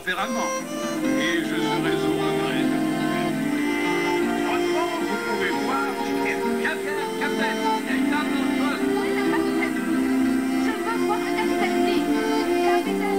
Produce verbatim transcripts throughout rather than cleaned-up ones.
tempérament. Et je serais au regret de vous perdre. Franchement, vous pouvez voir, capitaine, capitaine, il y a une dame dans le poste. Oui, le capitaine. Je veux voir le capitaine Lee. Capitaine.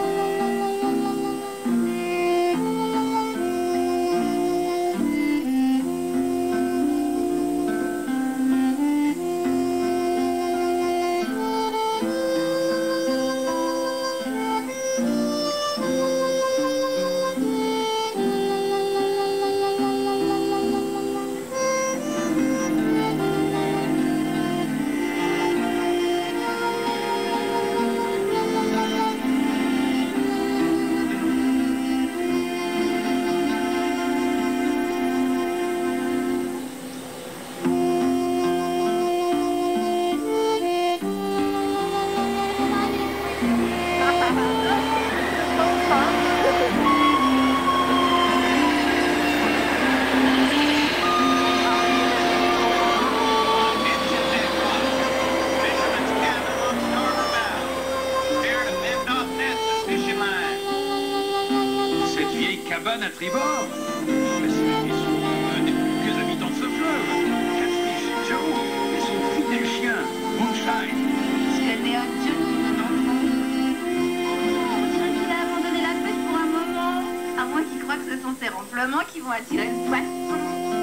Cabane à tribord. Mais c'est qui sont un des plus vieux habitants de ce fleuve. Catfish, Joe et son fidèle chien, Moonshine. Je connais un Dieu qui mon enfant. On dirait qu'il a abandonné la fête pour un moment. À moins qu'il croit que ce sont ses ronflements qui vont attirer le poisson.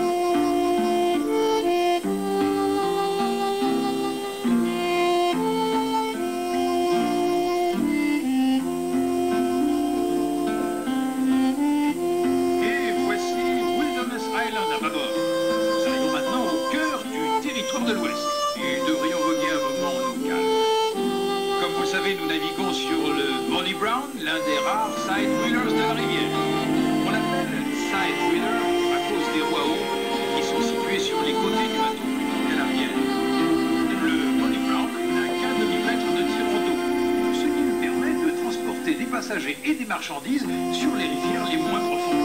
De l'Ouest. Et devrions voguer un moment en eau calme. Comme vous savez, nous naviguons sur le Bonnie Brown, l'un des rares side wheelers de la rivière. On l'appelle side wheeler à cause des rois hauts qui sont situés sur les côtés du bateau plutôt qu'à l'arrière. Le Bonnie Brown n'a qu'un demi-mètre de tirant d'eau, ce qui nous permet de transporter des passagers et des marchandises sur les rivières les moins profondes.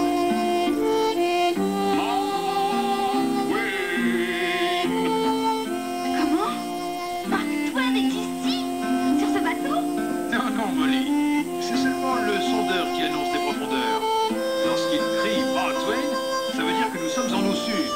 C'est seulement le sondeur qui annonce des profondeurs. Lorsqu'il crie Mark Twain, ça veut dire que nous sommes en eau sûre.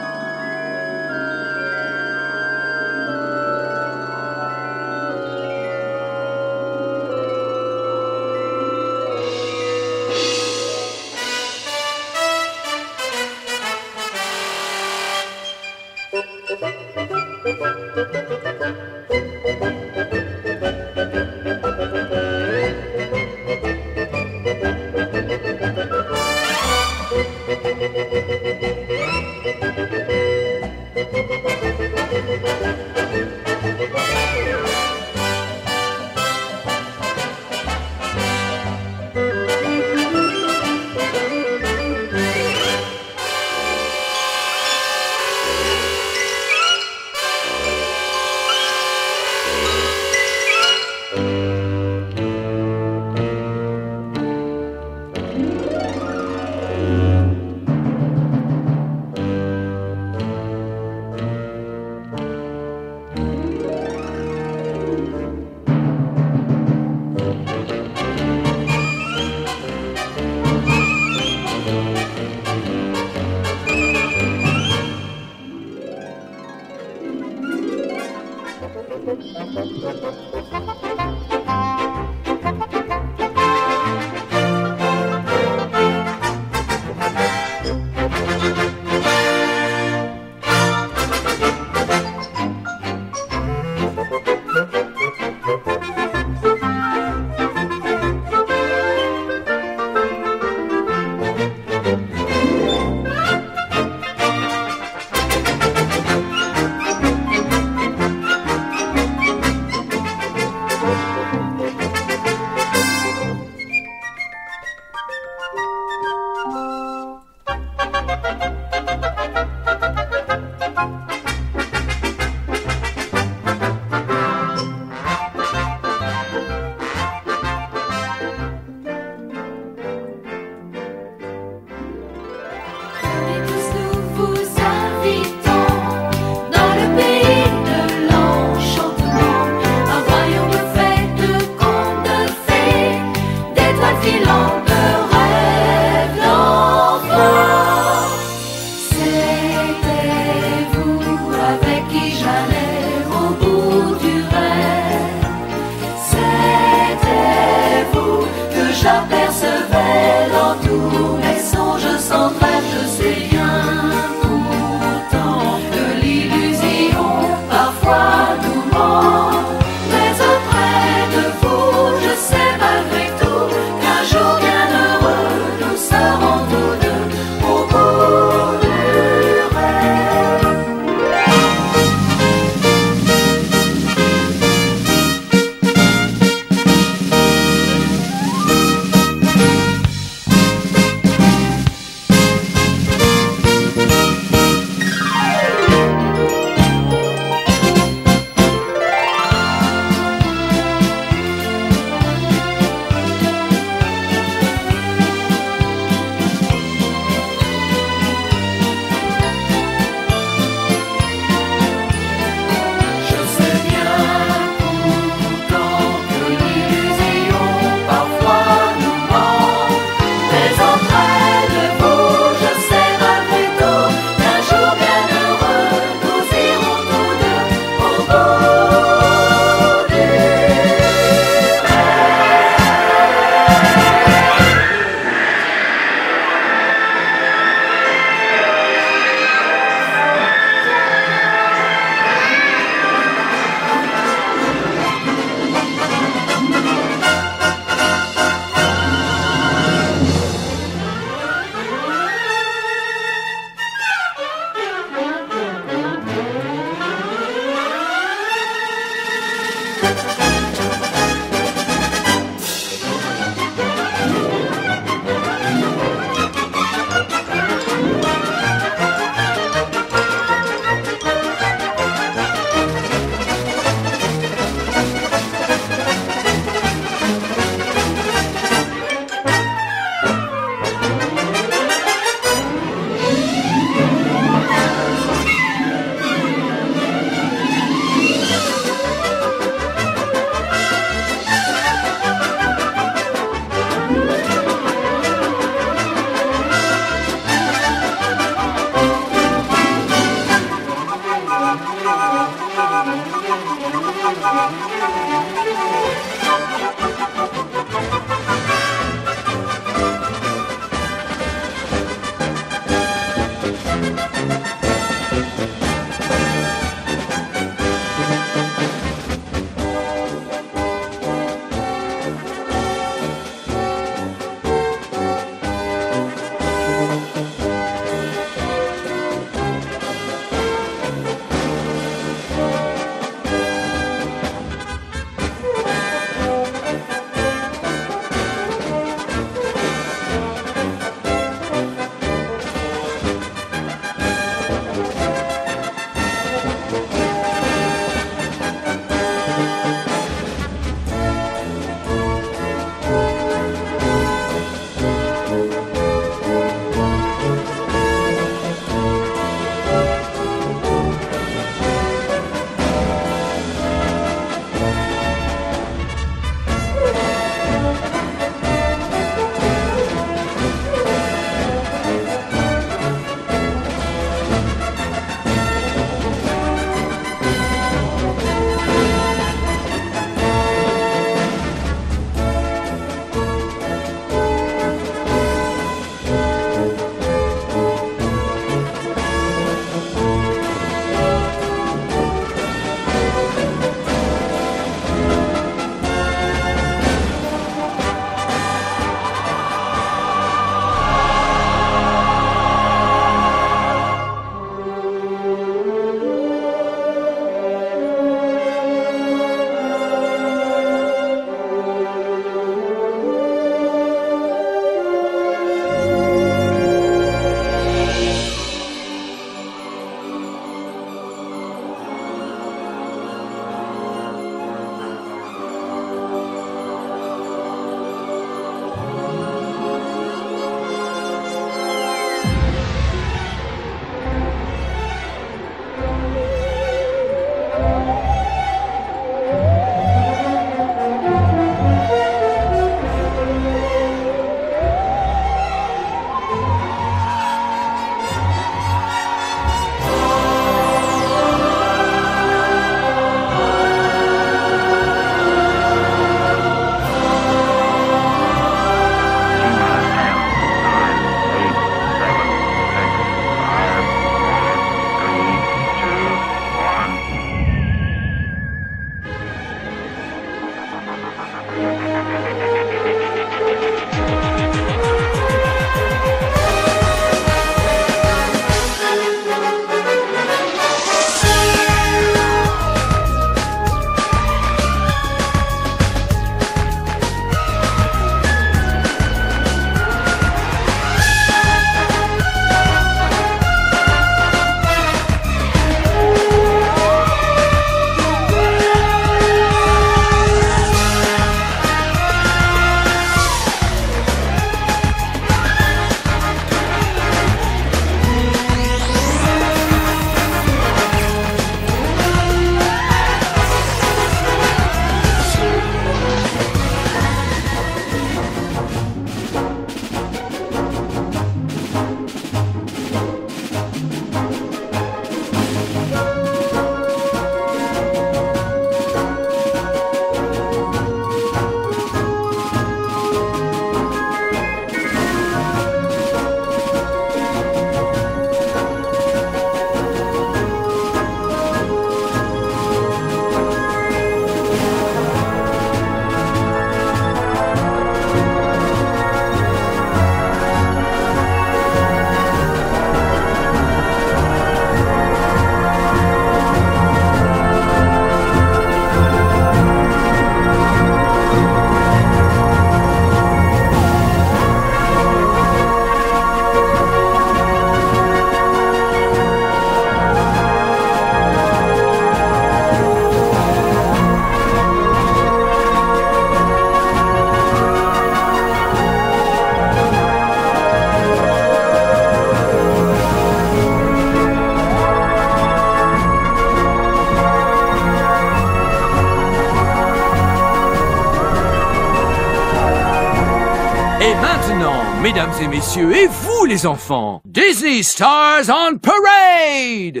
Mesdames et messieurs, et vous les enfants, Disney Stars on Parade!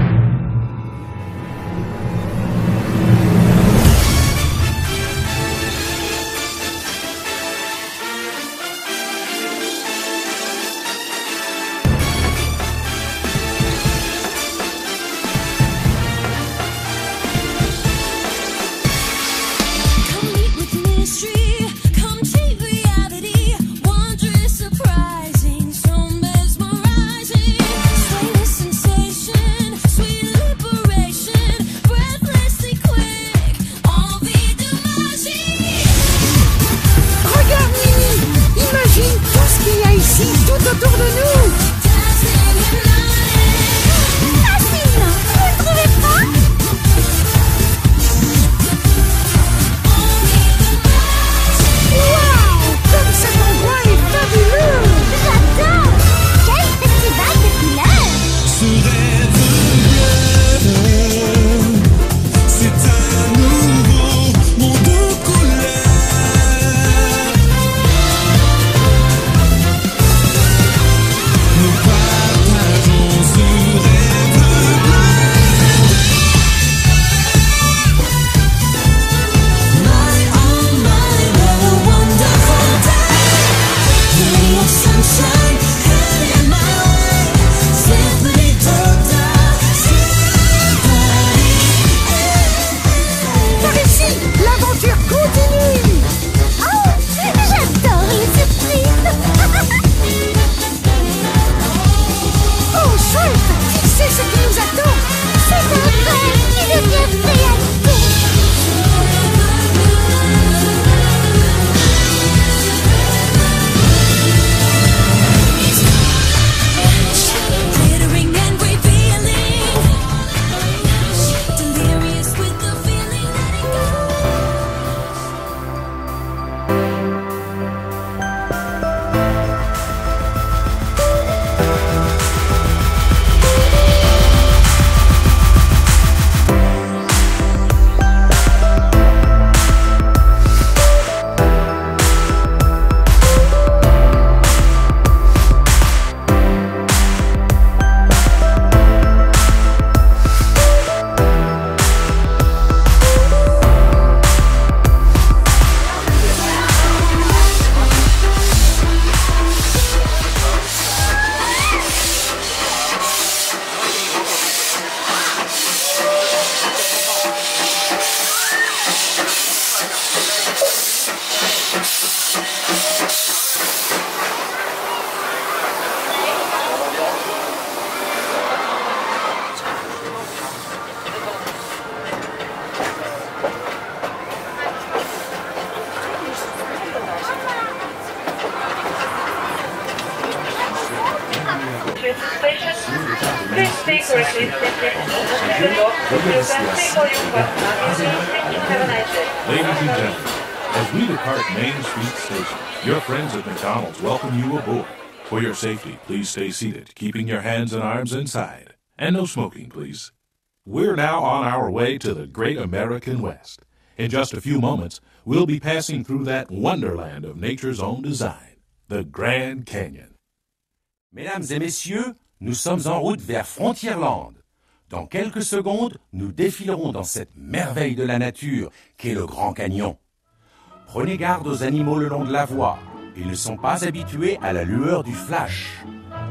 Please stay correctly seated on the door. You can stay for your partner. Have a nice day. Ladies and gentlemen, as we depart Main Street Station, your friends at McDonald's welcome you aboard. For your safety, please stay seated, keeping your hands and arms inside. And no smoking, please. We're now on our way to the great American West. In just a few moments, we'll be passing through that wonderland of nature's own design, the Grand Canyon. Mesdames et messieurs, nous sommes en route vers Frontierland. Dans quelques secondes, nous défilerons dans cette merveille de la nature qu'est le Grand Canyon. Prenez garde aux animaux le long de la voie. Ils ne sont pas habitués à la lueur du flash.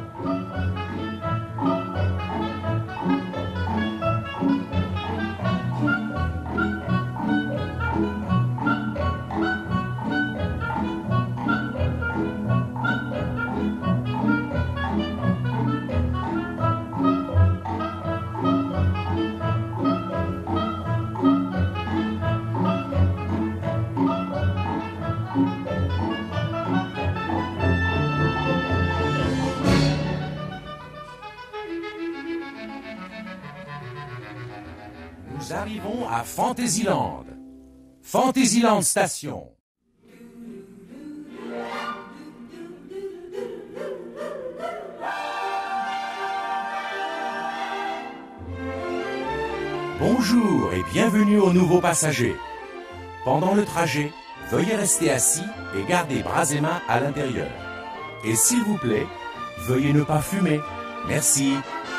Nous arrivons à Fantasyland. Fantasyland Station. Bonjour et bienvenue aux nouveaux passagers. Pendant le trajet, veuillez rester assis et garder bras et mains à l'intérieur. Et s'il vous plaît, veuillez ne pas fumer. Merci.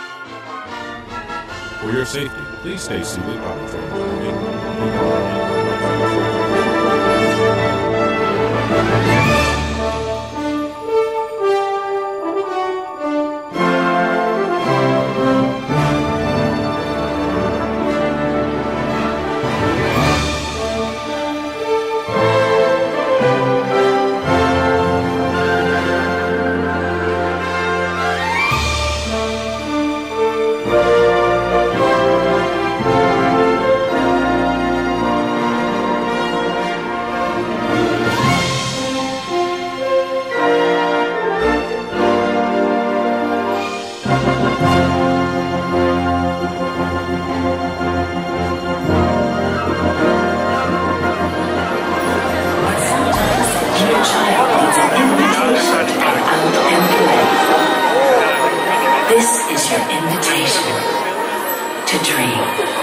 For your safety, please stay seated while the train is moving. This is your invitation to dream.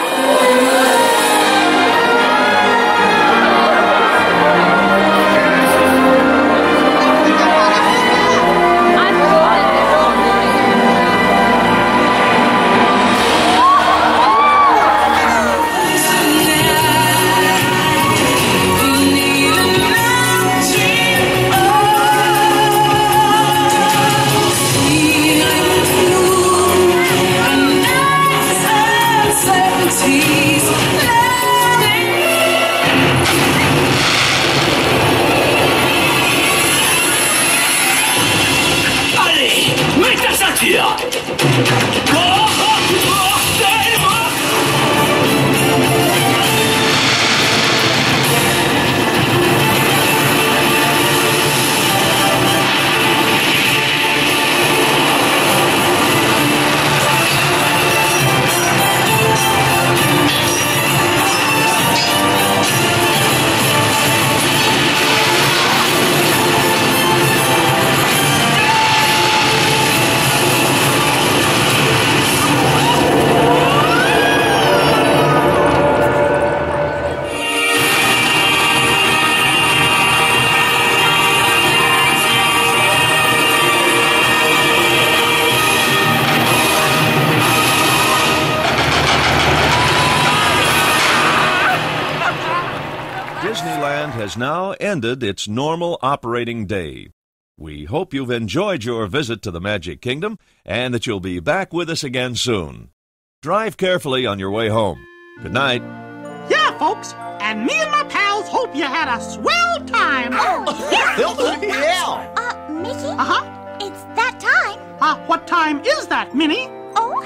Disneyland has now ended its normal operating day. We hope you've enjoyed your visit to the Magic Kingdom and that you'll be back with us again soon. Drive carefully on your way home. Good night. Yeah, folks, and me and my pals hope you had a swell time. Oh, yeah. yeah. Uh, Mickey? Uh-huh. It's that time. Uh, what time is that, Minnie? Oh,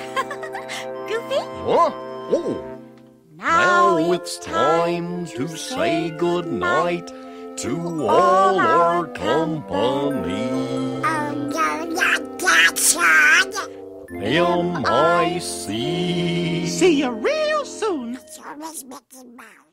Goofy? Huh? Oh. Now, now it's time to say good night to all our company. M I C. See you real soon. It's your Miss Mickey Mouse.